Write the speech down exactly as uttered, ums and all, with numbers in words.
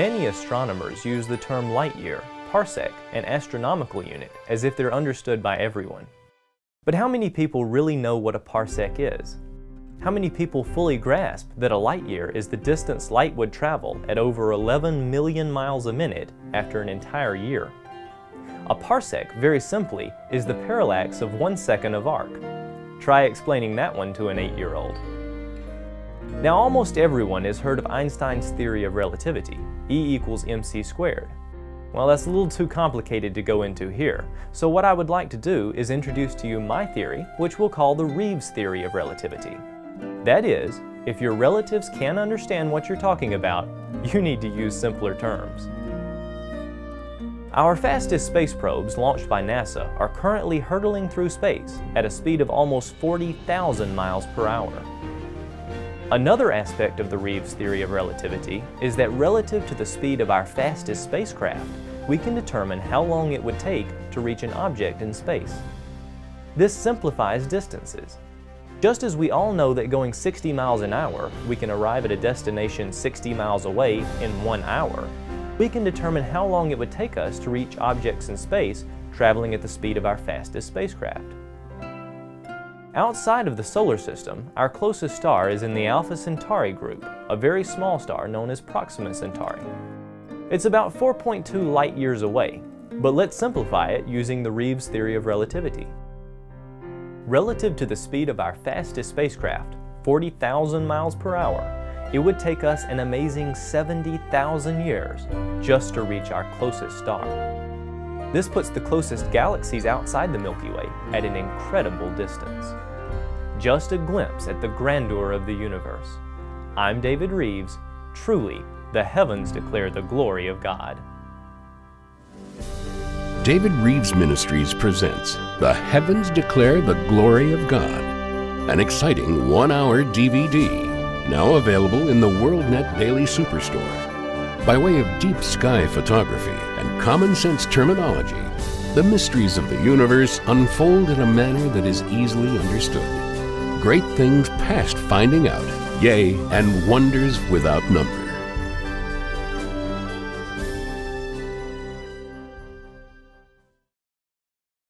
Many astronomers use the term light year, Parsec, and Astronomical Unit as if they're understood by everyone. But how many people really know what a parsec is? How many people fully grasp that a light year is the distance light would travel at over eleven million miles a minute after an entire year? A parsec, very simply, is the parallax of one second of arc. Try explaining that one to an eight-year-old. Now, almost everyone has heard of Einstein's theory of relativity, E equals mc squared. Well, that's a little too complicated to go into here, so what I would like to do is introduce to you my theory, which we'll call the Rives Theory of Relativity. That is, if your relatives can't understand what you're talking about, you need to use simpler terms. Our fastest space probes launched by NASA are currently hurtling through space at a speed of almost forty thousand miles per hour. Another aspect of the Rives theory of relativity is that relative to the speed of our fastest spacecraft, we can determine how long it would take to reach an object in space. This simplifies distances. Just as we all know that going sixty miles an hour, we can arrive at a destination sixty miles away in one hour, we can determine how long it would take us to reach objects in space traveling at the speed of our fastest spacecraft. Outside of the solar system, our closest star is in the Alpha Centauri group, a very small star known as Proxima Centauri. It's about four point two light years away, but let's simplify it using the Rives theory of relativity. Relative to the speed of our fastest spacecraft, forty thousand miles per hour, it would take us an amazing seventy thousand years just to reach our closest star. This puts the closest galaxies outside the Milky Way at an incredible distance. Just a glimpse at the grandeur of the universe. I'm David Rives. Truly, the heavens declare the glory of God. David Rives Ministries presents The Heavens Declare the Glory of God, an exciting one-hour D V D, now available in the WorldNet Daily Superstore. By way of deep sky photography and common sense terminology, the mysteries of the universe unfold in a manner that is easily understood. Great things past finding out, yea, and wonders without number.